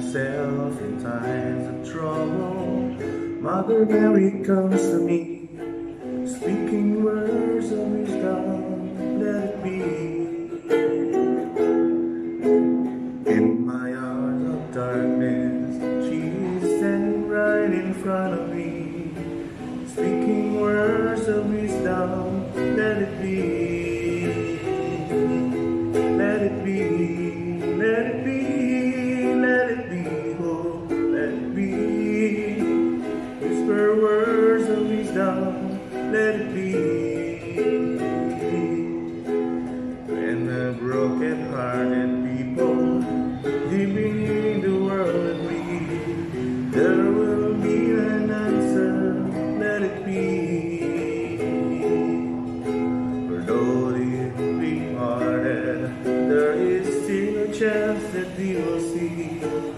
myself in times of trouble, Mother Mary comes to me, speaking words of wisdom, let it be. In my hours of darkness, she is standing right in front of me, speaking words of wisdom, let it be. Let it be, let it be, let it be, oh, let it be. Whisper words of wisdom, let it be. When the broken-hearted people living in the world agree, there will be an answer, let it be. For though the weak-hearted, there is still a chance that we will see